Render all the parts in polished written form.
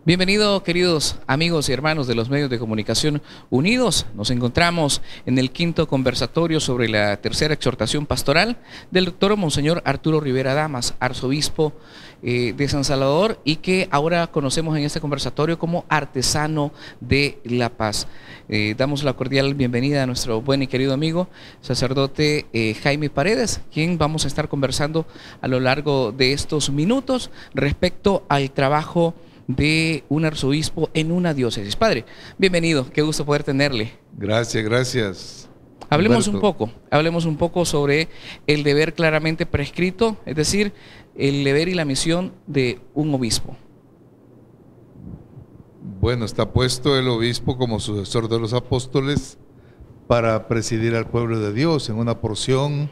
Bienvenidos, queridos amigos y hermanos de los medios de comunicación unidos. Nos encontramos en el quinto conversatorio sobre la tercera exhortación pastoral del doctor Monseñor Arturo Rivera Damas, arzobispo de San Salvador, y que ahora conocemos en este conversatorio como artesano de la paz. Damos la cordial bienvenida a nuestro buen y querido amigo, sacerdote Jaime Paredes, quien vamos a estar conversando a lo largo de estos minutos respecto al trabajo de un arzobispo en una diócesis. Padre, bienvenido, qué gusto poder tenerle. Gracias, gracias. Hablemos Humberto. un poco sobre el deber claramente prescrito, es decir, el deber y la misión de un obispo. Bueno, está puesto el obispo como sucesor de los apóstoles para presidir al pueblo de Dios en una porción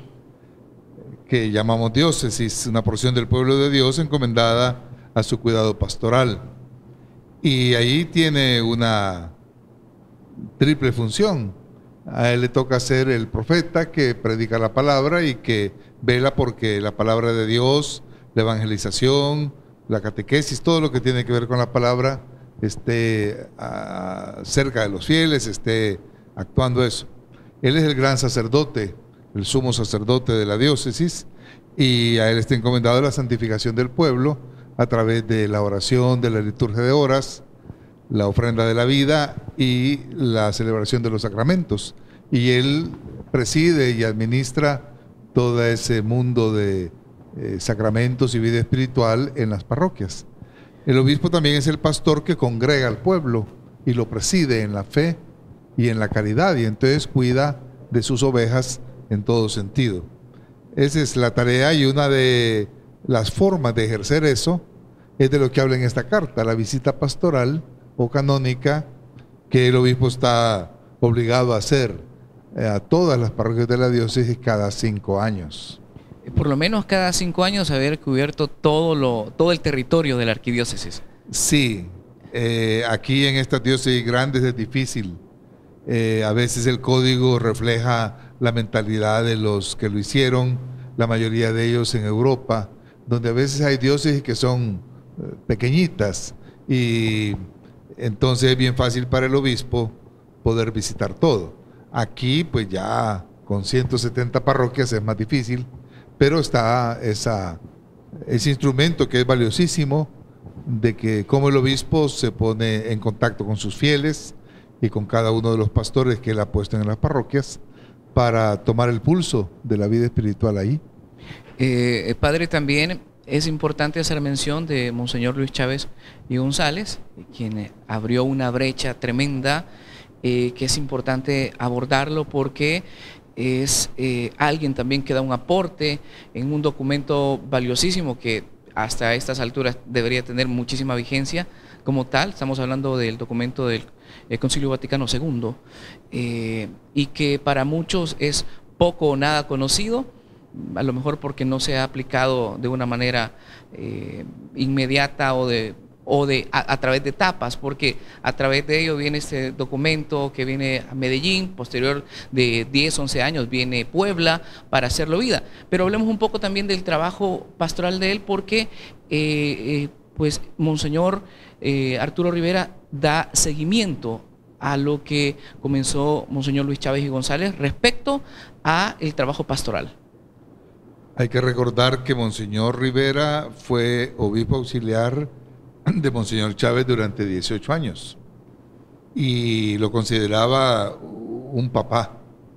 que llamamos diócesis, una porción del pueblo de Dios encomendada a su cuidado pastoral. Y ahí tiene una triple función. A él le toca ser el profeta que predica la palabra y que vela porque la palabra de Dios, la evangelización, la catequesis, todo lo que tiene que ver con la palabra esté cerca de los fieles, esté actuando eso. Él es el gran sacerdote, el sumo sacerdote de la diócesis, y a él está encomendado la santificación del pueblo a través de la oración, de la liturgia de horas, la ofrenda de la vida y la celebración de los sacramentos. Y él preside y administra todo ese mundo de sacramentos y vida espiritual en las parroquias. El obispo también es el pastor que congrega al pueblo y lo preside en la fe y en la caridad, y entonces cuida de sus ovejas en todo sentido. Esa es la tarea, y una de las formas de ejercer eso es de lo que habla en esta carta, la visita pastoral o canónica que el obispo está obligado a hacer a todas las parroquias de la diócesis cada 5 años. Por lo menos cada 5 años haber cubierto todo el territorio de la arquidiócesis. Sí, aquí en estas diócesis grandes es difícil. A veces el código refleja la mentalidad de los que lo hicieron, la mayoría de ellos en Europa, donde a veces hay diócesis que son pequeñitas, y entonces es bien fácil para el obispo poder visitar todo. Aquí pues ya con 170 parroquias es más difícil, pero está ese instrumento que es valiosísimo, de que como el obispo se pone en contacto con sus fieles y con cada uno de los pastores que él ha puesto en las parroquias para tomar el pulso de la vida espiritual ahí. Padre, también es importante hacer mención de Monseñor Luis Chávez y González, quien abrió una brecha tremenda, que es importante abordarlo porque es alguien también que da un aporte en un documento valiosísimo que hasta estas alturas debería tener muchísima vigencia como tal. Estamos hablando del documento del Concilio Vaticano II, y que para muchos es poco o nada conocido, a lo mejor porque no se ha aplicado de una manera inmediata o a través de etapas, porque a través de ello viene este documento que viene a Medellín, posterior de 10, 11 años viene Puebla para hacerlo vida. Pero hablemos un poco también del trabajo pastoral de él, porque pues Monseñor Arturo Rivera da seguimiento a lo que comenzó Monseñor Luis Chávez y González respecto a el trabajo pastoral. Hay que recordar que Monseñor Rivera fue obispo auxiliar de Monseñor Chávez durante 18 años y lo consideraba un papá.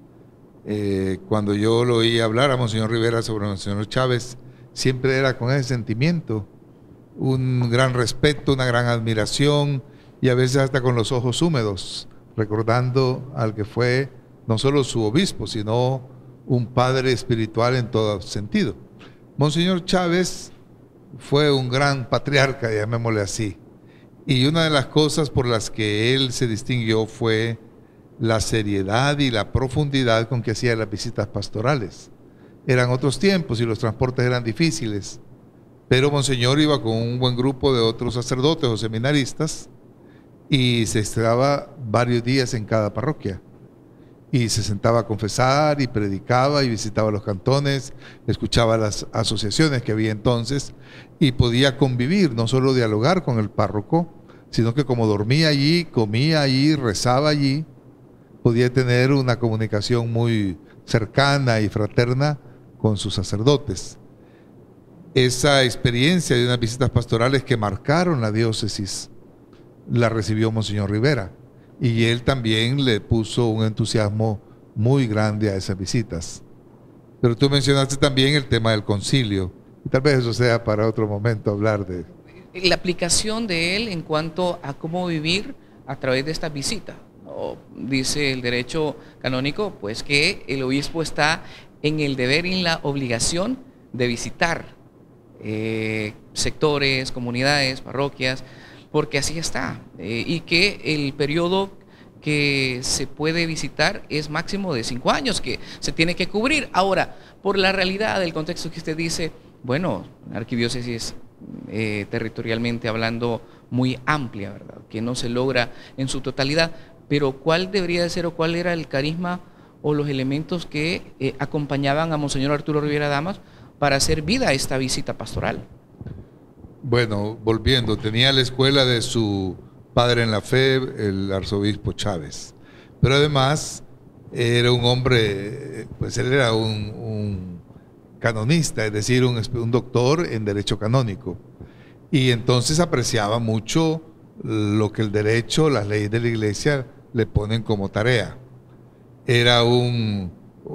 Cuando yo lo oí hablar a Monseñor Rivera sobre Monseñor Chávez, siempre era con ese sentimiento, un gran respeto, una gran admiración, y a veces hasta con los ojos húmedos, recordando al que fue no solo su obispo, sino un padre espiritual en todo sentido. Monseñor Chávez fue un gran patriarca, llamémosle así, y una de las cosas por las que él se distinguió fue la seriedad y la profundidad con que hacía las visitas pastorales. Eran otros tiempos y los transportes eran difíciles, pero Monseñor iba con un buen grupo de otros sacerdotes o seminaristas y se estaba varios días en cada parroquia. Y se sentaba a confesar y predicaba y visitaba los cantones, escuchaba las asociaciones que había entonces y podía convivir, no solo dialogar con el párroco, sino que como dormía allí, comía allí, rezaba allí, podía tener una comunicación muy cercana y fraterna con sus sacerdotes. Esa experiencia de unas visitas pastorales que marcaron la diócesis la recibió Monseñor Rivera, y él también le puso un entusiasmo muy grande a esas visitas. Pero tú mencionaste también el tema del concilio, y tal vez eso sea para otro momento hablar de... La aplicación de él en cuanto a cómo vivir a través de esta visita. Dice el derecho canónico, pues que el obispo está en el deber y en la obligación de visitar sectores, comunidades, parroquias, porque así está, y que el periodo que se puede visitar es máximo de 5 años, que se tiene que cubrir. Ahora, por la realidad del contexto que usted dice, bueno, la arquidiócesis territorialmente hablando muy amplia, ¿verdad?, que no se logra en su totalidad, pero ¿cuál debería de ser o cuál era el carisma o los elementos que acompañaban a Monseñor Arturo Rivera Damas para hacer vida a esta visita pastoral? Bueno, volviendo, tenía la escuela de su padre en la fe, el arzobispo Chávez, pero además era un hombre, pues él era un canonista, es decir, un doctor en derecho canónico, y entonces apreciaba mucho lo que el derecho, las leyes de la iglesia le ponen como tarea. Era un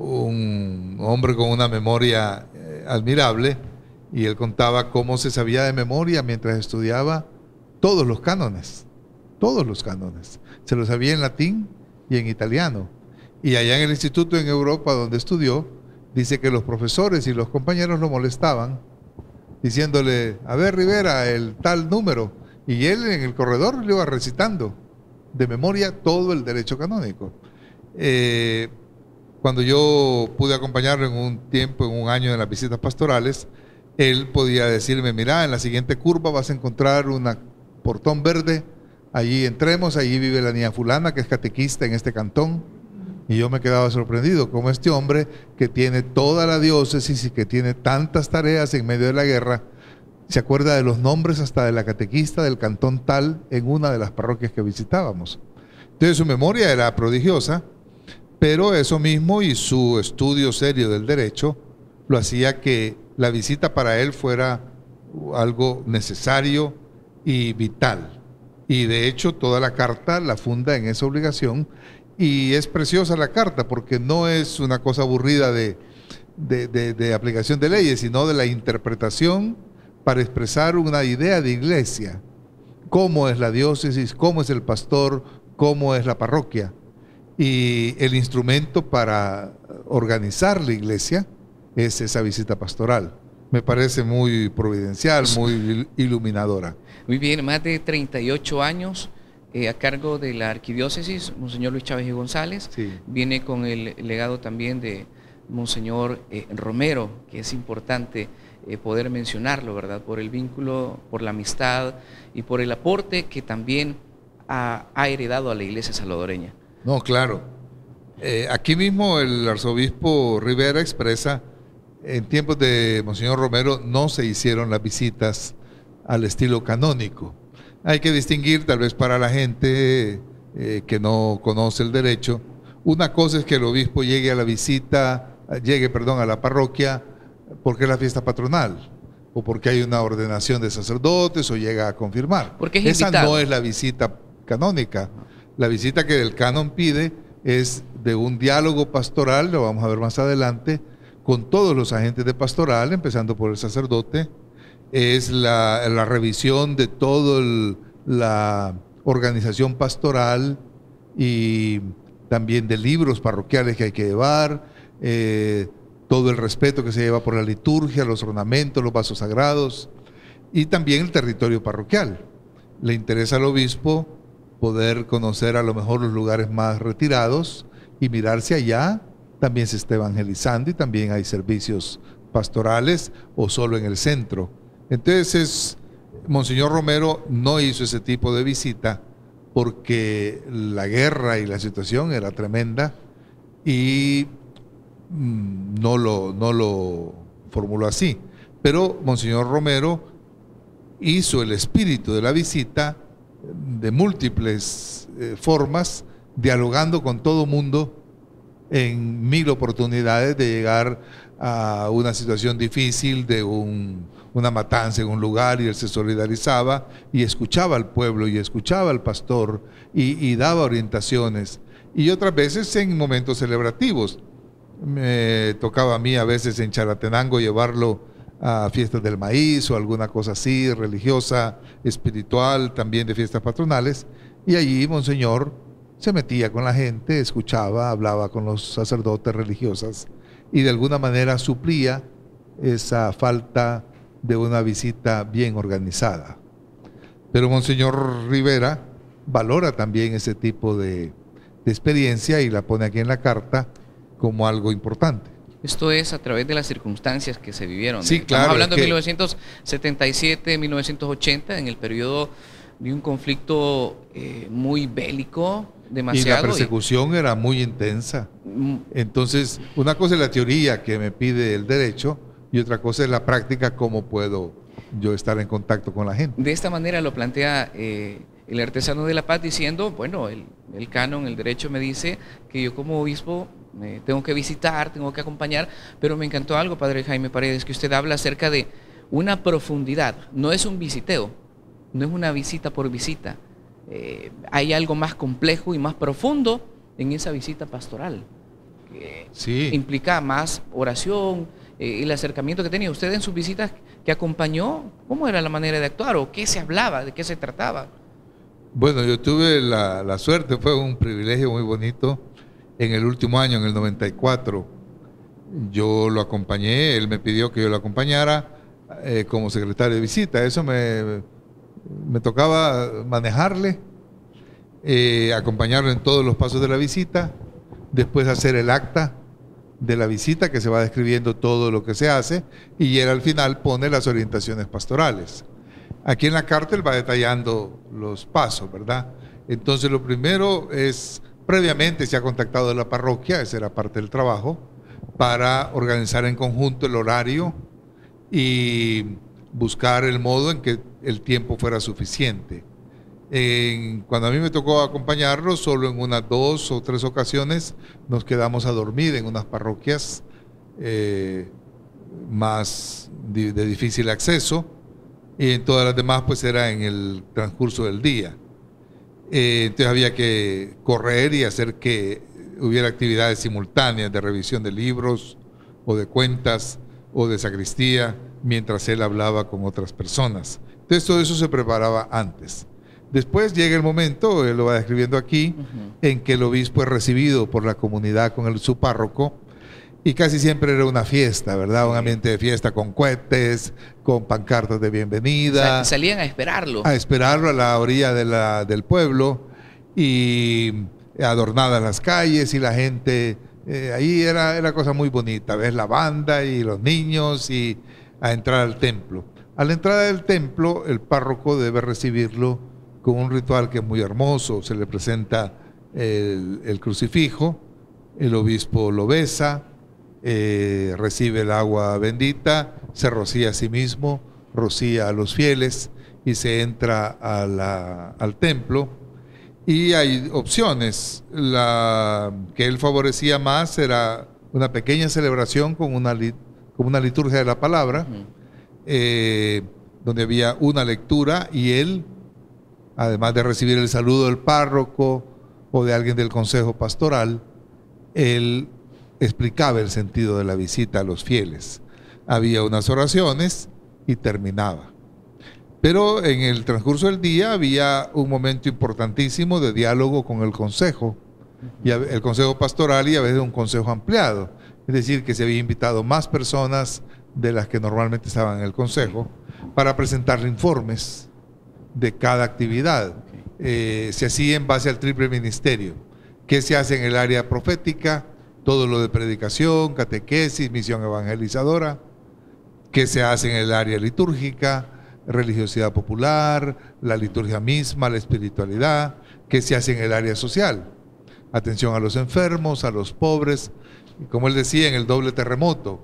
hombre con una memoria admirable, y él contaba cómo se sabía de memoria mientras estudiaba todos los cánones, se los sabía en latín y en italiano. Y allá en el instituto en Europa donde estudió, dice que los profesores y los compañeros lo molestaban, diciéndole: a ver, Rivera, el tal número, y él en el corredor le iba recitando de memoria todo el derecho canónico. Cuando yo pude acompañarlo en un tiempo, en un año de las visitas pastorales, él podía decirme: mira, en la siguiente curva vas a encontrar un portón verde, allí entremos, allí vive la niña fulana que es catequista en este cantón. Y yo me quedaba sorprendido como este hombre, que tiene toda la diócesis y que tiene tantas tareas en medio de la guerra, se acuerda de los nombres hasta de la catequista del cantón tal en una de las parroquias que visitábamos. Entonces su memoria era prodigiosa, pero eso mismo y su estudio serio del derecho lo hacía que la visita para él fuera algo necesario y vital. Y de hecho toda la carta la funda en esa obligación, y es preciosa la carta porque no es una cosa aburrida de aplicación de leyes, sino de la interpretación para expresar una idea de iglesia. Cómo es la diócesis, cómo es el pastor, cómo es la parroquia. Y el instrumento para organizar la iglesia es esa visita pastoral. Me parece muy providencial, muy iluminadora. Muy bien, más de 38 años a cargo de la arquidiócesis, Monseñor Luis Chávez y González. Sí. Viene con el legado también de Monseñor Romero, que es importante poder mencionarlo, ¿verdad? Por el vínculo, por la amistad y por el aporte que también ha heredado a la iglesia salvadoreña. No, claro. Aquí mismo el arzobispo Rivera expresa: en tiempos de Monseñor Romero no se hicieron las visitas al estilo canónico. Hay que distinguir, tal vez para la gente que no conoce el derecho, una cosa es que el obispo llegue a la visita, a la parroquia porque es la fiesta patronal, o porque hay una ordenación de sacerdotes, o llega a confirmar. Porque es esa invitado. no es la visita canónica. La visita que el canon pide es de un diálogo pastoral, lo vamos a ver más adelante, con todos los agentes de pastoral, empezando por el sacerdote. Es la revisión de toda la organización pastoral y también de libros parroquiales que hay que llevar, todo el respeto que se lleva por la liturgia, los ornamentos, los vasos sagrados, y también el territorio parroquial. Le interesa al obispo poder conocer a lo mejor los lugares más retirados y mirarse allá. También se está evangelizando y también hay servicios pastorales, o solo en el centro. Entonces, Monseñor Romero no hizo ese tipo de visita porque la guerra y la situación era tremenda, y no lo formuló así. Pero Monseñor Romero hizo el espíritu de la visita de múltiples formas, dialogando con todo mundo en 1000 oportunidades de llegar a una situación difícil de una matanza en un lugar, y él se solidarizaba y escuchaba al pueblo y escuchaba al pastor y daba orientaciones. Y otras veces en momentos celebrativos. Me tocaba a mí a veces en Chalatenango llevarlo a fiestas del maíz o alguna cosa así, religiosa, espiritual, también de fiestas patronales, y allí Monseñor se metía con la gente, escuchaba, hablaba con los sacerdotes religiosas y de alguna manera suplía esa falta de una visita bien organizada. Pero Monseñor Rivera valora también ese tipo de experiencia y la pone aquí en la carta como algo importante. Esto es a través de las circunstancias que se vivieron. Sí, claro. Estamos hablando de 1977, 1980, en el periodo de un conflicto muy bélico, demasiado. Y la persecución era muy intensa. Entonces, una cosa es la teoría que me pide el derecho y otra cosa es la práctica, cómo puedo yo estar en contacto con la gente. De esta manera lo plantea el artesano de la paz diciendo, bueno, el canon, el derecho me dice que yo como obispo tengo que visitar, tengo que acompañar, pero me encantó algo, Padre Jaime Paredes, que usted habla acerca de una profundidad, no es un visiteo, no es una visita por visita, hay algo más complejo y más profundo en esa visita pastoral, que sí, implica más oración, el acercamiento que tenía usted en sus visitas que acompañó, ¿cómo era la manera de actuar o qué se hablaba, de qué se trataba? Bueno, yo tuve la suerte, fue un privilegio muy bonito. En el último año, en el 94, yo lo acompañé, él me pidió que yo lo acompañara como secretario de visita. Eso me tocaba manejarle, acompañarlo en todos los pasos de la visita, después hacer el acta de la visita que se va describiendo todo lo que se hace y él al final pone las orientaciones pastorales. Aquí en la carta él va detallando los pasos, ¿verdad? Entonces lo primero es, previamente se ha contactado a la parroquia, esa era parte del trabajo, para organizar en conjunto el horario y buscar el modo en que el tiempo fuera suficiente. Cuando a mí me tocó acompañarlo, solo en unas 2 o 3 ocasiones nos quedamos a dormir en unas parroquias más de difícil acceso, y en todas las demás pues era en el transcurso del día. Entonces había que correr y hacer que hubiera actividades simultáneas de revisión de libros o de cuentas o de sacristía mientras él hablaba con otras personas. Entonces todo eso se preparaba antes. Después llega el momento, él lo va describiendo aquí, en que el obispo es recibido por la comunidad con su párroco, y casi siempre era una fiesta, ¿verdad? Un ambiente de fiesta con cohetes, con pancartas de bienvenida. Salían a esperarlo. A esperarlo a la orilla del pueblo, y adornadas las calles y la gente, ahí era cosa muy bonita, ves la banda y los niños y a entrar al templo. A la entrada del templo, el párroco debe recibirlo con un ritual que es muy hermoso. Se le presenta el crucifijo, el obispo lo besa, recibe el agua bendita, se rocía a sí mismo, rocía a los fieles y se entra al templo. Y hay opciones. La que él favorecía más era una pequeña celebración con una liturgia de la palabra, donde había una lectura y él, además de recibir el saludo del párroco o de alguien del consejo pastoral, él explicaba el sentido de la visita a los fieles. Había unas oraciones y terminaba. Pero en el transcurso del día había un momento importantísimo de diálogo con el consejo, y el consejo pastoral, y a veces un consejo ampliado. Es decir, que se había invitado más personas de las que normalmente estaban en el consejo para presentarle informes de cada actividad. Se hacía en base al triple ministerio. ¿Qué se hace en el área profética? Todo lo de predicación, catequesis, misión evangelizadora. ¿Qué se hace en el área litúrgica? Religiosidad popular, la liturgia misma, la espiritualidad. ¿Qué se hace en el área social? Atención a los enfermos, a los pobres. Y como él decía, en el doble terremoto.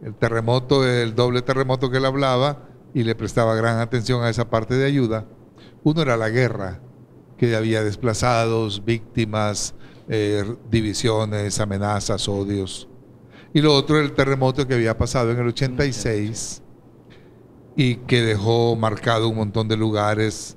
El doble terremoto que él hablaba, y le prestaba gran atención a esa parte de ayuda, Uno era la guerra, que había desplazados, víctimas, divisiones, amenazas, odios. Y lo otro era el terremoto que había pasado en el 86 y que dejó marcado un montón de lugares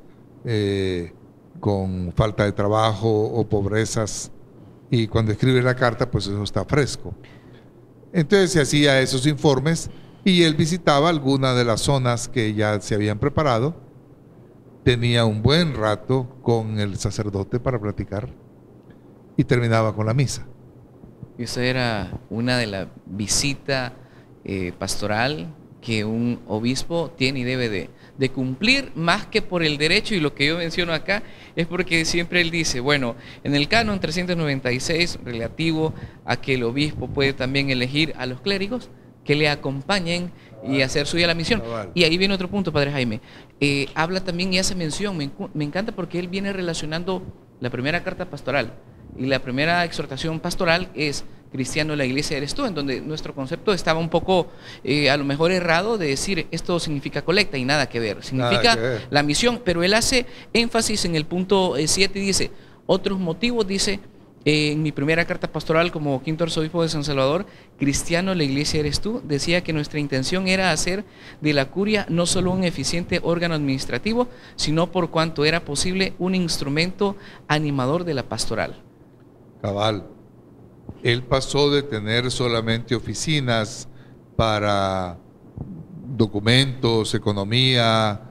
con falta de trabajo o pobrezas. Y cuando escribe la carta, pues eso está fresco. Entonces se hacía esos informes y él visitaba algunas de las zonas que ya se habían preparado. Tenía un buen rato con el sacerdote para platicar y terminaba con la misa. Esa era una de la visita pastoral que un obispo tiene y debe de cumplir, más que por el derecho, y lo que yo menciono acá es porque siempre él dice, bueno, en el canon 396, relativo a que el obispo puede también elegir a los clérigos que le acompañen y hacer suya la misión. Y ahí viene otro punto, Padre Jaime. Habla también y hace mención, me encanta porque él viene relacionando la primera carta pastoral y la primera exhortación pastoral es cristiano, la iglesia eres tú, en donde nuestro concepto estaba un poco a lo mejor errado de decir esto significa colecta y nada que ver, significa la misión, pero él hace énfasis en el punto 7 y dice, otros motivos, dice, en mi primera carta pastoral como quinto arzobispo de San Salvador, cristiano, la iglesia eres tú, decía que nuestra intención era hacer de la curia no solo un eficiente órgano administrativo, sino por cuanto era posible un instrumento animador de la pastoral. Cabal. Él pasó de tener solamente oficinas para documentos, economía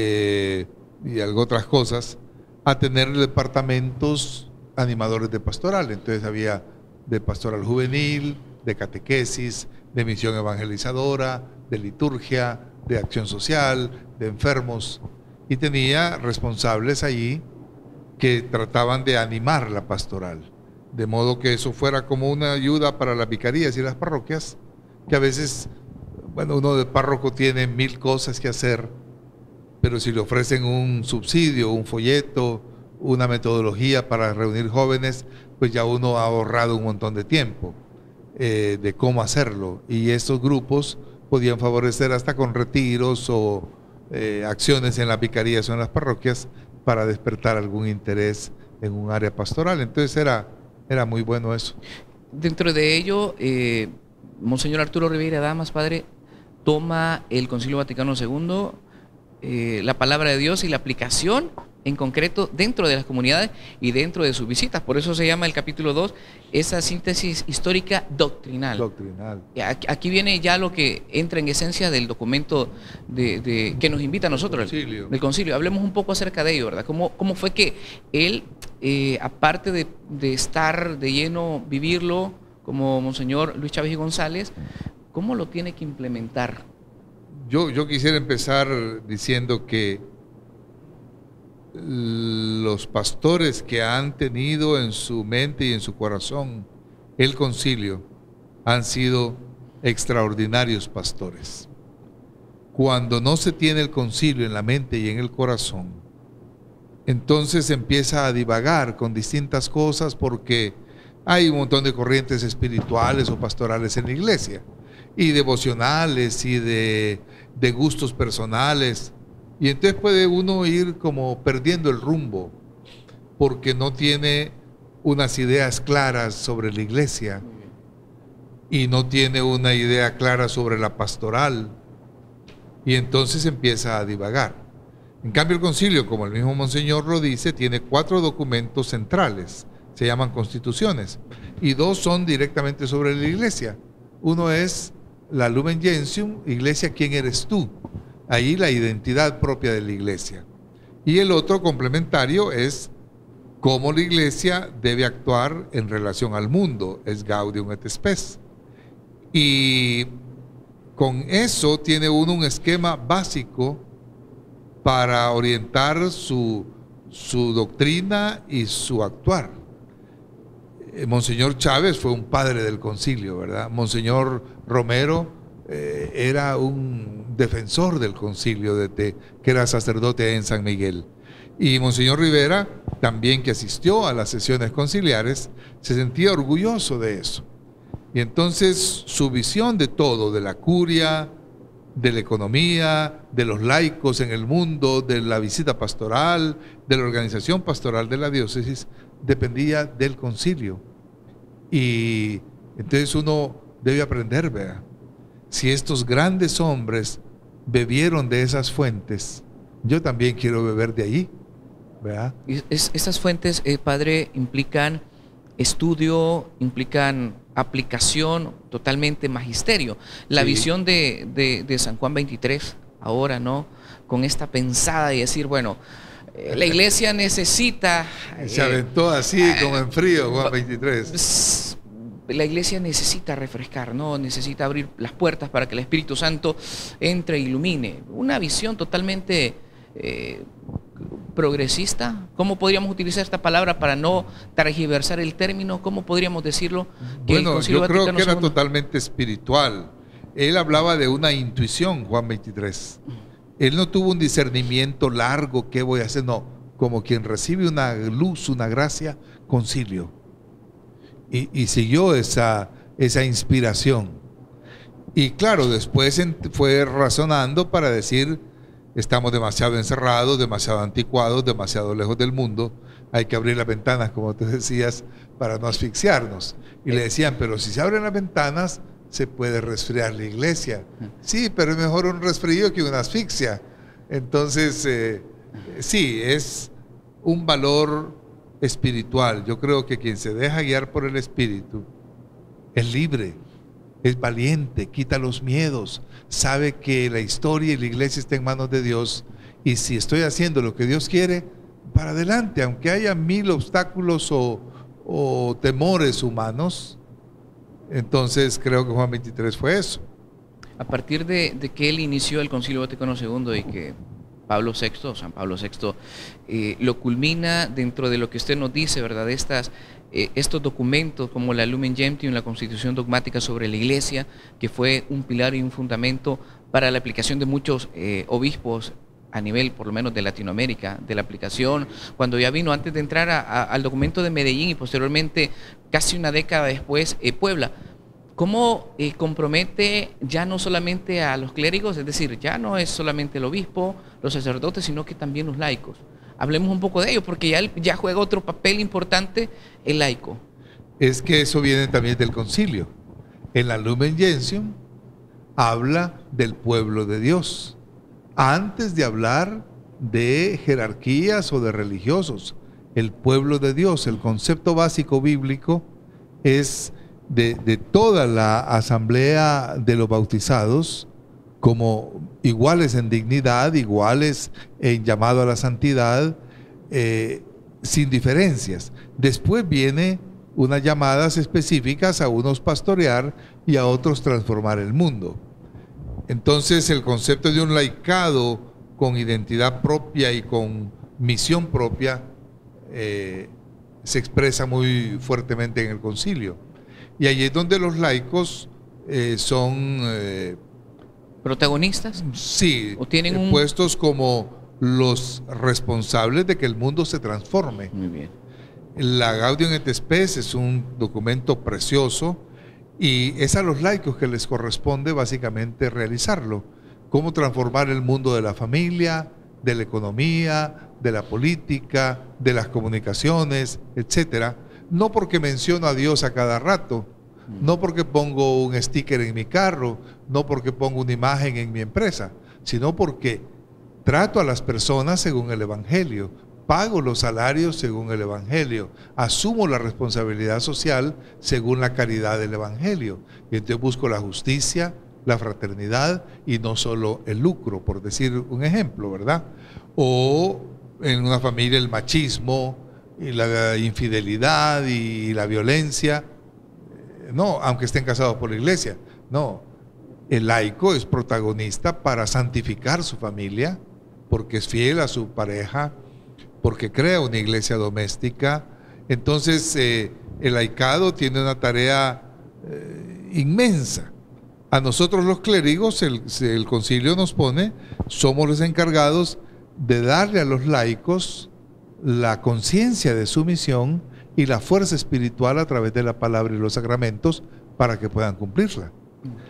y algo otras cosas, a tener departamentos animadores de pastoral. Entonces había de pastoral juvenil, de catequesis, de misión evangelizadora, de liturgia, de acción social, de enfermos, y tenía responsables allí que trataban de animar la pastoral, de modo que eso fuera como una ayuda para las vicarías y las parroquias, que a veces, bueno, uno de párroco tiene 1000 cosas que hacer, pero si le ofrecen un subsidio, un folleto, una metodología para reunir jóvenes, pues ya uno ha ahorrado un montón de tiempo de cómo hacerlo. Y estos grupos podían favorecer hasta con retiros o acciones en las vicarías o en las parroquias para despertar algún interés en un área pastoral. Entonces era muy bueno eso. Dentro de ello, Monseñor Arturo Rivera Damas, padre, toma el Concilio Vaticano II, la palabra de Dios y la aplicación en concreto dentro de las comunidades y dentro de sus visitas. Por eso se llama el capítulo 2, esa síntesis histórica doctrinal. Aquí viene ya lo que entra en esencia del documento que nos invita a nosotros, del concilio. Hablemos un poco acerca de ello, ¿verdad? ¿Cómo fue que él, aparte de estar de lleno, vivirlo como Monseñor Luis Chávez y González, cómo lo tiene que implementar? Yo quisiera empezar diciendo que los pastores que han tenido en su mente y en su corazón el concilio han sido extraordinarios pastores. Cuando no se tiene el concilio en la mente y en el corazón, entonces empieza a divagar con distintas cosas porque hay un montón de corrientes espirituales o pastorales en la iglesia y devocionales y de gustos personales. Y entonces puede uno ir como perdiendo el rumbo porque no tiene unas ideas claras sobre la iglesia y no tiene una idea clara sobre la pastoral y entonces empieza a divagar. En cambio el concilio, como el mismo Monseñor lo dice, tiene 4 documentos centrales, se llaman constituciones, y 2 son directamente sobre la iglesia. Uno es la Lumen Gentium, iglesia, ¿quién eres tú? Ahí la identidad propia de la iglesia. Y el otro complementario es cómo la iglesia debe actuar en relación al mundo, es Gaudium et Spes. Y con eso tiene uno un esquema básico para orientar su doctrina y su actuar. Monseñor Chávez fue un padre del concilio, ¿verdad? Monseñor Romero era un defensor del concilio, que era sacerdote en San Miguel. Y Monseñor Rivera, también que asistió a las sesiones conciliares, se sentía orgulloso de eso. Y entonces su visión de todo, de la curia, de la economía, de los laicos en el mundo, de la visita pastoral, de la organización pastoral de la diócesis, dependía del concilio. Y entonces uno debe aprender, ¿verdad? Si estos grandes hombres bebieron de esas fuentes, yo también quiero beber de allí, ¿verdad? Estas fuentes, padre, implican estudio, implican aplicación, totalmente magisterio. La Sí. visión de San Juan 23, ahora, ¿no? Con esta pensada y decir, bueno, la iglesia necesita... Se aventó así como en frío, Juan 23. La iglesia necesita refrescar, ¿no? Necesita abrir las puertas para que el Espíritu Santo entre e ilumine. Una visión totalmente progresista. ¿Cómo podríamos utilizar esta palabra para no tergiversar el término? ¿Cómo podríamos decirlo? Que Bueno, yo creo Vaticano que era II... totalmente espiritual. Él hablaba de una intuición, Juan 23. Él no tuvo un discernimiento largo, ¿qué voy a hacer? No, como quien recibe una luz, una gracia, concilio. Y siguió esa inspiración. Y claro, después fue razonando para decir, estamos demasiado encerrados, demasiado anticuados, demasiado lejos del mundo, hay que abrir las ventanas, como tú decías, para no asfixiarnos. Y le decían, pero si se abren las ventanas, se puede resfriar la iglesia. Sí, pero es mejor un resfrío que una asfixia. Entonces, sí, es un valor espiritual. Yo creo que quien se deja guiar por el Espíritu es libre, es valiente, quita los miedos, sabe que la historia y la iglesia está en manos de Dios, y si estoy haciendo lo que Dios quiere, para adelante, aunque haya 1000 obstáculos o temores humanos. Entonces creo que Juan 23 fue eso. A partir de que él inició el Concilio Vaticano II y que San Pablo VI, lo culmina dentro de lo que usted nos dice, ¿verdad? Estos documentos como la Lumen Gentium, la Constitución Dogmática sobre la Iglesia, que fue un pilar y un fundamento para la aplicación de muchos obispos a nivel, por lo menos, de Latinoamérica, de la aplicación, cuando ya vino, antes de entrar al documento de Medellín y posteriormente, casi una década después, Puebla. ¿Cómo compromete ya no solamente a los clérigos, es decir, ya no es solamente el obispo, los sacerdotes, sino que también los laicos? Hablemos un poco de ello, porque ya juega otro papel importante el laico. Es que eso viene también del concilio. En la Lumen Gentium habla del pueblo de Dios, antes de hablar de jerarquías o de religiosos. El pueblo de Dios, el concepto básico bíblico es de toda la asamblea de los bautizados como iguales en dignidad, iguales en llamado a la santidad, sin diferencias. Después viene unas llamadas específicas, a unos pastorear y a otros transformar el mundo. Entonces el concepto de un laicado con identidad propia y con misión propia se expresa muy fuertemente en el concilio. Y allí es donde los laicos son protagonistas. Sí, ¿O tienen puestos como los responsables de que el mundo se transforme. Muy bien. La Gaudium et Spes es un documento precioso y es a los laicos que les corresponde básicamente realizarlo. Cómo transformar el mundo de la familia, de la economía, de la política, de las comunicaciones, etcétera. No porque menciono a Dios a cada rato, no porque pongo un sticker en mi carro, no porque pongo una imagen en mi empresa, sino porque trato a las personas según el Evangelio, pago los salarios según el Evangelio, asumo la responsabilidad social según la caridad del Evangelio. Y entonces busco la justicia, la fraternidad y no solo el lucro, por decir un ejemplo, ¿verdad? O en una familia el machismo y la infidelidad y la violencia. No, aunque estén casados por la iglesia. No, el laico es protagonista para santificar su familia, porque es fiel a su pareja, porque crea una iglesia doméstica. Entonces el laicado tiene una tarea inmensa. A nosotros los clérigos, el concilio nos pone, somos los encargados de darle a los laicos la conciencia de su misión y la fuerza espiritual a través de la palabra y los sacramentos para que puedan cumplirla.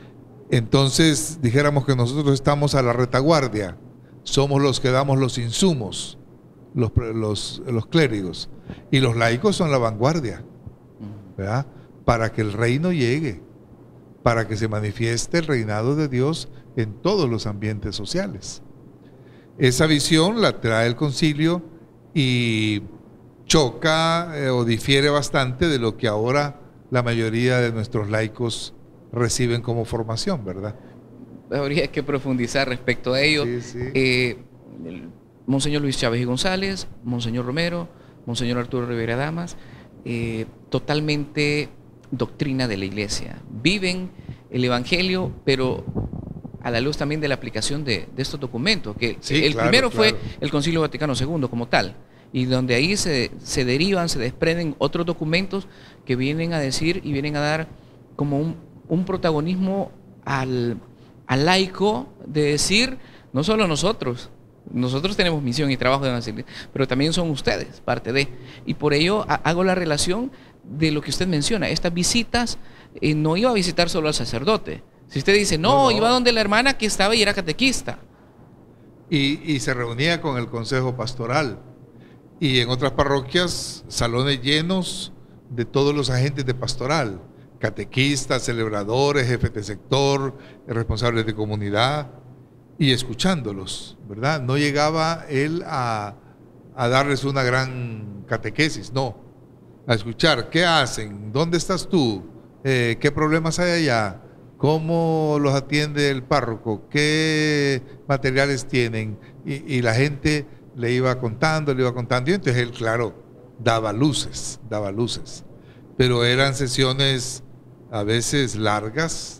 Entonces dijéramos que nosotros estamos a la retaguardia, somos los que damos los insumos, los clérigos, y los laicos son la vanguardia, ¿verdad? Para que el reino llegue, para que se manifieste el reinado de Dios en todos los ambientes sociales. Esa visión la trae el concilio y choca o difiere bastante de lo que ahora la mayoría de nuestros laicos reciben como formación, ¿verdad? Habría que profundizar respecto a ello. Sí, sí. Monseñor Luis Chávez y González, Monseñor Romero, Monseñor Arturo Rivera Damas, totalmente doctrina de la Iglesia. Viven el Evangelio, pero a la luz también de la aplicación de estos documentos, que Sí, el claro, primero fue claro. el Concilio Vaticano II como tal, y donde ahí se derivan, se desprenden otros documentos que vienen a decir y vienen a dar como un protagonismo al laico de decir, no solo nosotros tenemos misión y trabajo de evangelizar, pero también son ustedes parte de, y por ello hago la relación de lo que usted menciona, estas visitas, no iba a visitar solo al sacerdote. Si usted dice, no, iba donde la hermana que estaba y era catequista. Y se reunía con el consejo pastoral. Y en otras parroquias, salones llenos de todos los agentes de pastoral, catequistas, celebradores, jefes de sector, responsables de comunidad, y escuchándolos, ¿verdad? No llegaba él a darles una gran catequesis, no, a escuchar, ¿qué hacen? ¿Dónde estás tú? ¿Qué problemas hay allá? ¿Cómo los atiende el párroco? ¿Qué materiales tienen? Y la gente le iba contando, y entonces él, claro, daba luces. Pero eran sesiones a veces largas,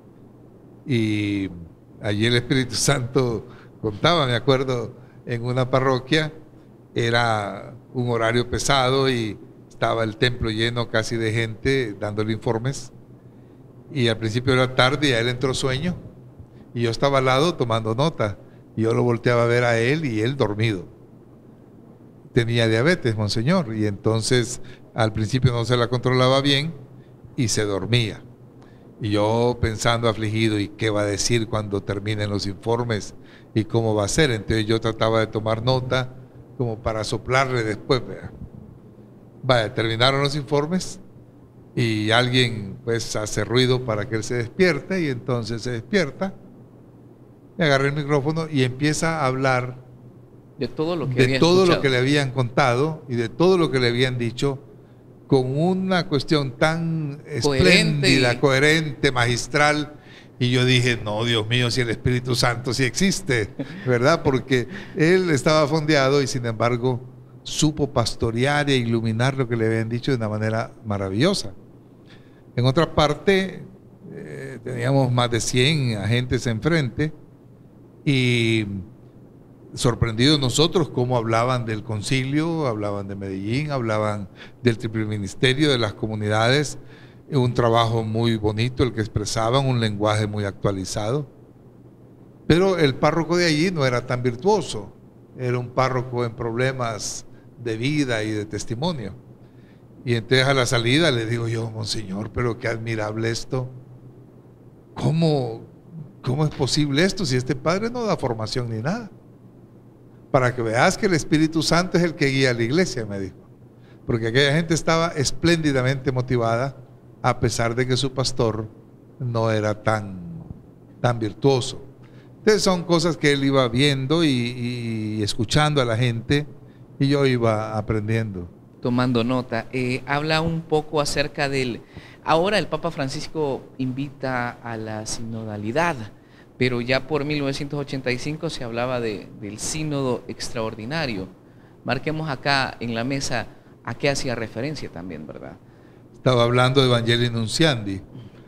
y allí el Espíritu Santo contaba, me acuerdo, en una parroquia, era un horario pesado y estaba el templo lleno casi de gente dándole informes, y al principio era tarde y a él entró sueño, y yo estaba al lado tomando nota, y yo lo volteaba a ver a él y él dormido. Tenía diabetes, monseñor, y entonces al principio no se la controlaba bien y se dormía. Y yo pensando afligido, ¿y qué va a decir cuando terminen los informes? ¿Y cómo va a ser? Entonces yo trataba de tomar nota como para soplarle después. Vaya, terminaron los informes y alguien pues hace ruido para que él se despierte, y entonces se despierta, me agarré el micrófono y empieza a hablar De todo lo que de todo lo que le habían contado y de todo lo que le habían dicho, con una cuestión tan espléndida, coherente, magistral. Y yo dije, no, Dios mío, si el Espíritu Santo sí existe, ¿verdad? Porque él estaba fondeado y sin embargo supo pastorear e iluminar lo que le habían dicho de una manera maravillosa. En otra parte, teníamos más de 100 agentes enfrente, y sorprendidos nosotros cómo hablaban del concilio, hablaban de Medellín, hablaban del triple ministerio, de las comunidades, un trabajo muy bonito el que expresaban, un lenguaje muy actualizado. Pero el párroco de allí no era tan virtuoso, era un párroco en problemas de vida y de testimonio. Y entonces a la salida le digo yo, monseñor, pero qué admirable esto. ¿Cómo es posible esto si este padre no da formación ni nada? Para que veas que el Espíritu Santo es el que guía a la iglesia, me dijo. Porque aquella gente estaba espléndidamente motivada, a pesar de que su pastor no era tan virtuoso. Entonces son cosas que él iba viendo y escuchando a la gente, y yo iba aprendiendo. Tomando nota. Habla un poco acerca del... Ahora el Papa Francisco invita a la sinodalidad, pero ya por 1985 se hablaba del sínodo extraordinario. Marquemos acá en la mesa a qué hacía referencia también, ¿verdad? Estaba hablando de Evangelii Nunciandi.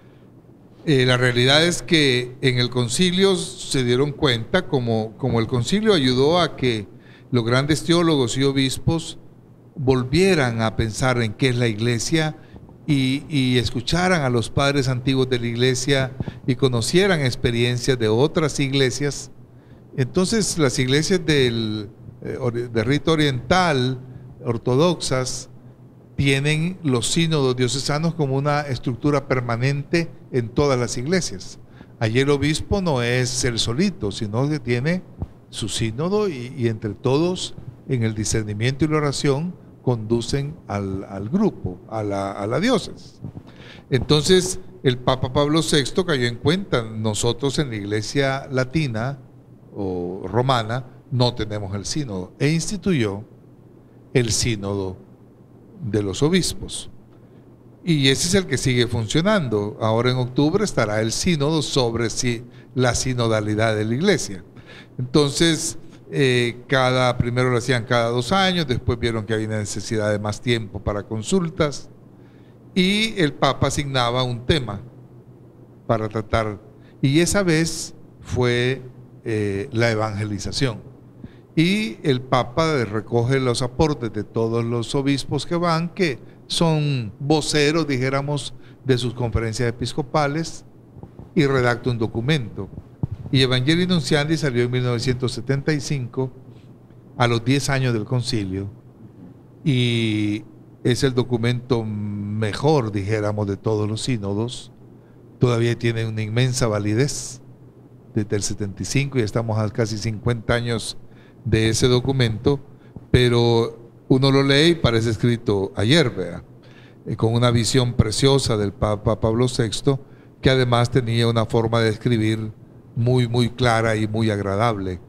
La realidad es que en el concilio se dieron cuenta, como el concilio ayudó a que los grandes teólogos y obispos volvieran a pensar en qué es la iglesia, y escucharan a los padres antiguos de la iglesia y conocieran experiencias de otras iglesias. Entonces las iglesias de rito oriental, ortodoxas, tienen los sínodos diocesanos como una estructura permanente en todas las iglesias. Allí el obispo no es el solito, sino que tiene su sínodo y entre todos, en el discernimiento y la oración, conducen al grupo, a la diócesis. Entonces, el Papa Pablo VI cayó en cuenta, nosotros en la Iglesia Latina o Romana no tenemos el sínodo, e instituyó el sínodo de los obispos. Y ese es el que sigue funcionando. Ahora en octubre estará el sínodo sobre la sinodalidad de la Iglesia. Entonces, primero lo hacían cada 2 años, después vieron que había necesidad de más tiempo para consultas, y el Papa asignaba un tema para tratar, y esa vez fue la evangelización. Y el Papa recoge los aportes de todos los obispos que van, que son voceros, dijéramos, de sus conferencias episcopales, y redacta un documento. Y Evangelii Nuntiandi salió en 1975, a los 10 años del concilio, y es el documento mejor, dijéramos, de todos los sínodos. Todavía tiene una inmensa validez desde el 75 y estamos a casi 50 años de ese documento, pero uno lo lee y parece escrito ayer, vea, con una visión preciosa del Papa Pablo VI, que además tenía una forma de escribir muy, muy clara y muy agradable.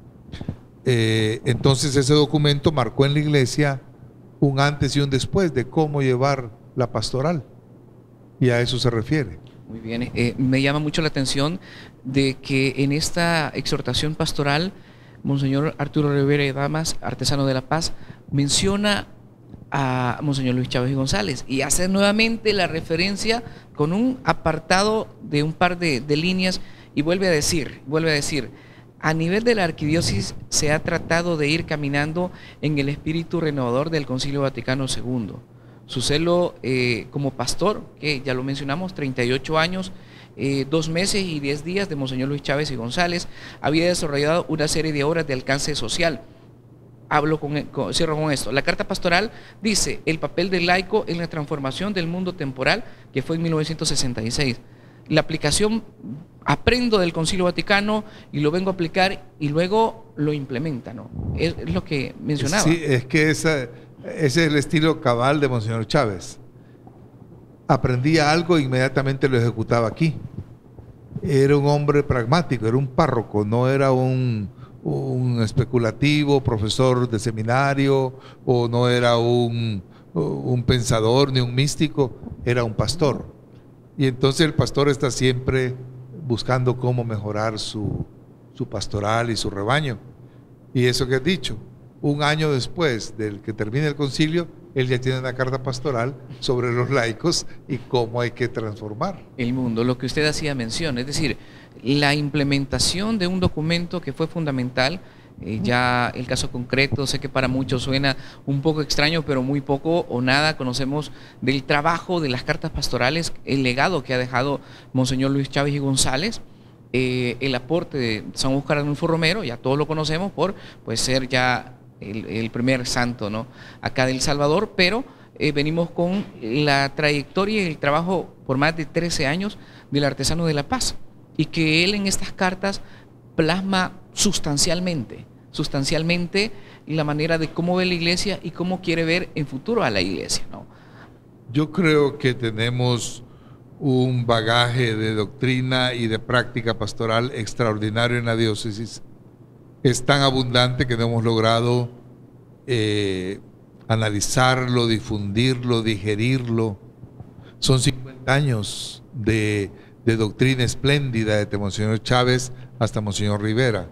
Entonces ese documento marcó en la Iglesia un antes y un después de cómo llevar la pastoral, y a eso se refiere. Muy bien, me llama mucho la atención de que en esta exhortación pastoral, Monseñor Arturo Rivera y Damas, artesano de la paz, menciona a Monseñor Luis Chávez y González y hace nuevamente la referencia con un apartado de un par de líneas y vuelve a decir, a nivel de la arquidiócesis se ha tratado de ir caminando en el espíritu renovador del Concilio Vaticano II. Su celo como pastor, que ya lo mencionamos, 38 años, 2 meses y 10 días de Monseñor Luis Chávez y González, había desarrollado una serie de obras de alcance social. Cierro con esto. La carta pastoral dice el papel del laico en la transformación del mundo temporal, que fue en 1966. La aplicación, aprendo del Concilio Vaticano y lo vengo a aplicar y luego lo implementa, ¿no? Es lo que mencionaba. Sí, es que ese es el estilo cabal de Monseñor Chávez. Aprendía algo e inmediatamente lo ejecutaba aquí. Era un hombre pragmático, era un párroco, no era un especulativo, profesor de seminario, o no era un pensador ni un místico, era un pastor. Y entonces el pastor está siempre buscando cómo mejorar su pastoral y su rebaño. Y eso que has dicho, 1 año después del que termine el concilio, él ya tiene una carta pastoral sobre los laicos y cómo hay que transformar el mundo, lo que usted hacía mención, es decir, la implementación de un documento que fue fundamental. Ya el caso concreto, sé que para muchos suena un poco extraño, pero muy poco o nada conocemos del trabajo de las cartas pastorales, el legado que ha dejado Monseñor Luis Chávez y González, el aporte de San Óscar Arnulfo Romero, ya todos lo conocemos por pues, ser ya el primer santo, ¿no?, acá de El Salvador, pero venimos con la trayectoria y el trabajo por más de 13 años del artesano de la paz, y que él en estas cartas plasma sustancialmente la manera de cómo ve la Iglesia y cómo quiere ver en futuro a la Iglesia, ¿no? Yo creo que tenemos un bagaje de doctrina y de práctica pastoral extraordinario en la diócesis. Es tan abundante que no hemos logrado analizarlo, difundirlo, digerirlo. Son 50 años de doctrina espléndida desde Monseñor Chávez hasta Monseñor Rivera.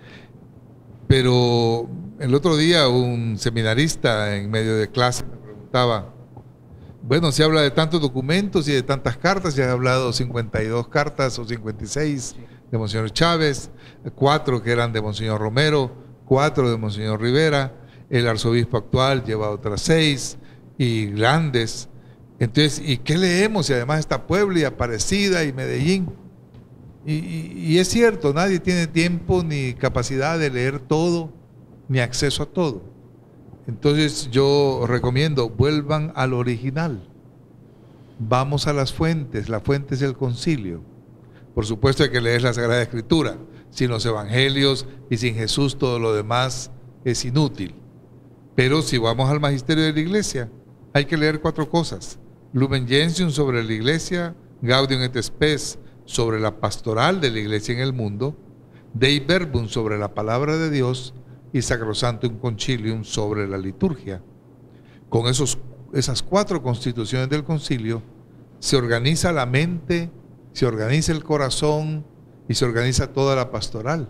Pero el otro día un seminarista en medio de clase me preguntaba, bueno, se habla de tantos documentos y de tantas cartas, ya he hablado 52 cartas o 56 de Monseñor Chávez, 4 que eran de Monseñor Romero, 4 de Monseñor Rivera, el arzobispo actual lleva otras 6 y grandes. Entonces, ¿y qué leemos? Y además está Puebla y Aparecida y Medellín. Y es cierto, nadie tiene tiempo ni capacidad de leer todo, ni acceso a todo. Entonces yo recomiendo, vuelvan al original. Vamos a las fuentes, la fuente es el concilio. Por supuesto hay que leer la Sagrada Escritura. Sin los evangelios y sin Jesús todo lo demás es inútil. Pero si vamos al magisterio de la Iglesia, hay que leer 4 cosas. Lumen Gentium sobre la Iglesia, Gaudium et Spes sobre la pastoral de la Iglesia en el mundo, Dei Verbum sobre la palabra de Dios y Sacrosanctum Concilium sobre la liturgia. Con esas 4 constituciones del concilio se organiza la mente, se organiza el corazón y se organiza toda la pastoral.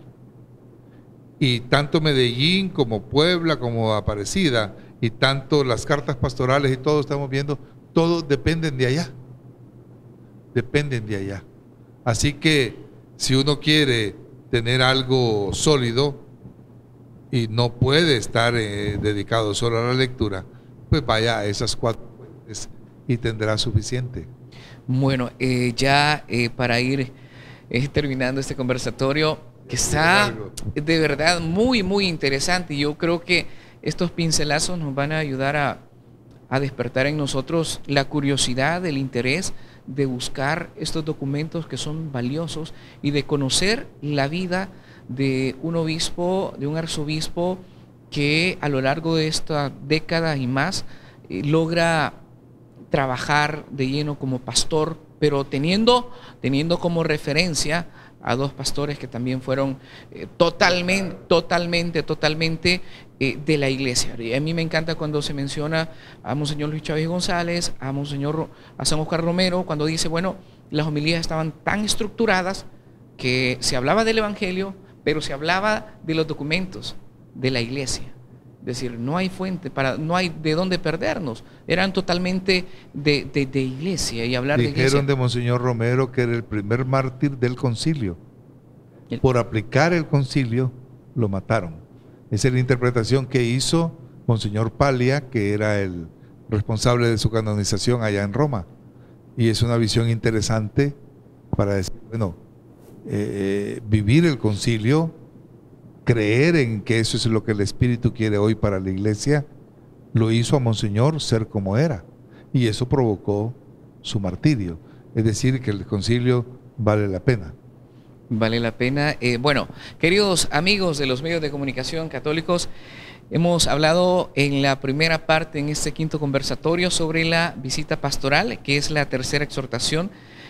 Y tanto Medellín como Puebla como Aparecida y tanto las cartas pastorales y todo estamos viendo, todos dependen de allá. Dependen de allá. Así que si uno quiere tener algo sólido y no puede estar dedicado solo a la lectura, pues vaya a esas 4 fuentes y tendrá suficiente. Bueno, para ir terminando este conversatorio, que está de verdad muy, muy interesante. Yo creo que estos pincelazos nos van a ayudar a despertar en nosotros la curiosidad, el interés de buscar estos documentos que son valiosos y de conocer la vida de un obispo, de un arzobispo que a lo largo de esta década y más logra trabajar de lleno como pastor, pero teniendo como referencia a 2 pastores que también fueron totalmente de la iglesia. Y a mí me encanta cuando se menciona a Monseñor Luis Chávez González, a San Oscar Romero, cuando dice, bueno, las homilías estaban tan estructuradas que se hablaba del evangelio, pero se hablaba de los documentos de la iglesia. Es decir, no hay fuente, no hay de dónde perdernos. Eran totalmente de iglesia y hablar de iglesia. Dijeron de Monseñor Romero que era el primer mártir del concilio. Por aplicar el concilio, lo mataron. Esa es la interpretación que hizo Monseñor Paglia, que era el responsable de su canonización allá en Roma. Y es una visión interesante para decir, bueno, vivir el concilio, creer en que eso es lo que el Espíritu quiere hoy para la iglesia, lo hizo a Monseñor ser como era, y eso provocó su martirio. Es decir, que el concilio vale la pena. Vale la pena. Bueno, queridos amigos de los medios de comunicación católicos, hemos hablado en la primera parte, en este 5º conversatorio, sobre la visita pastoral, que es la tercera exhortación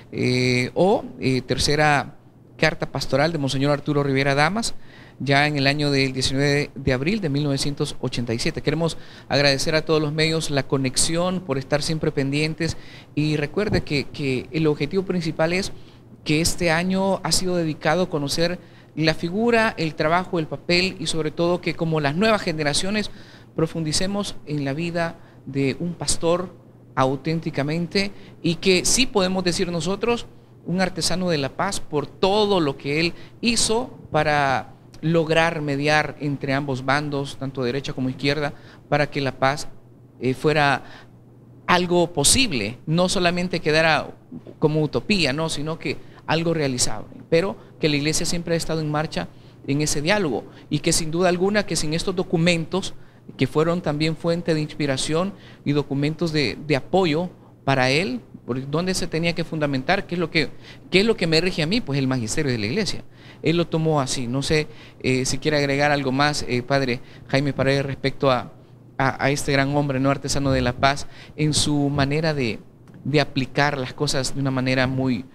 tercera carta pastoral de Monseñor Arturo Rivera Damas, ya en el año del 19 de abril de 1987. Queremos agradecer a todos los medios la conexión, por estar siempre pendientes, y recuerde que el objetivo principal es que este año ha sido dedicado a conocer la figura, el trabajo, el papel, y sobre todo que como las nuevas generaciones profundicemos en la vida de un pastor auténticamente, y que sí podemos decir nosotros, un artesano de la paz, por todo lo que él hizo para lograr mediar entre ambos bandos, tanto derecha como izquierda, para que la paz fuera algo posible, no solamente quedara como utopía, no, sino que algo realizable, pero que la iglesia siempre ha estado en marcha en ese diálogo, y que sin duda alguna que sin estos documentos, que fueron también fuente de inspiración y documentos de apoyo para él, por dónde se tenía que fundamentar, qué es lo que me rige a mí, pues el magisterio de la iglesia. Él lo tomó así. No sé si quiere agregar algo más, padre Jaime Paredes, respecto a este gran hombre, no artesano de la paz, en su manera de aplicar las cosas de una manera muy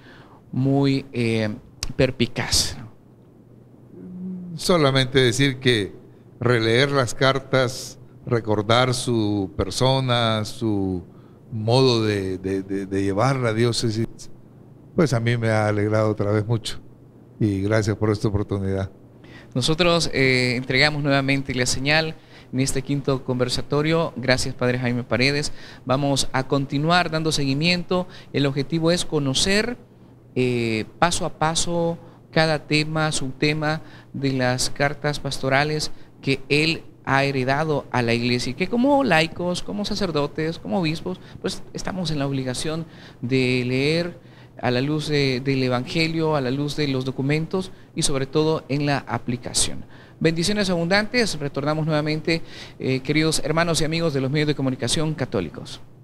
perspicaz. Solamente decir que releer las cartas, recordar su persona, su modo de llevar la diócesis, pues a mí me ha alegrado otra vez mucho, y gracias por esta oportunidad. Nosotros entregamos nuevamente la señal en este 5º conversatorio. Gracias, padre Jaime Paredes. Vamos a continuar dando seguimiento. El objetivo es conocer paso a paso cada tema, subtema de las cartas pastorales que él ha heredado a la iglesia, y que como laicos, como sacerdotes, como obispos, pues estamos en la obligación de leer a la luz del evangelio, a la luz de los documentos, y sobre todo en la aplicación. Bendiciones abundantes. Retornamos nuevamente, queridos hermanos y amigos de los medios de comunicación católicos.